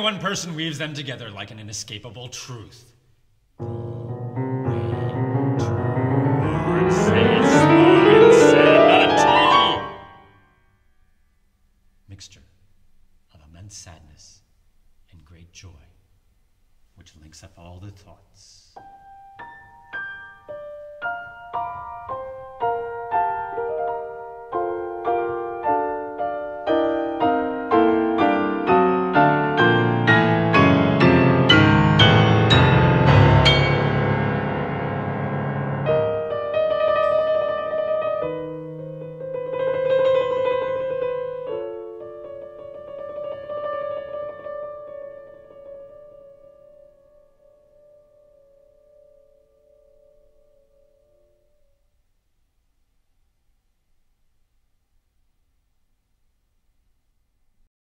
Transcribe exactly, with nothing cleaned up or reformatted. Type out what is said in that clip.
one person weaves them together like an inescapable truth. The way towards insanity. Mixture of immense sadness and great joy, which links up all the thoughts.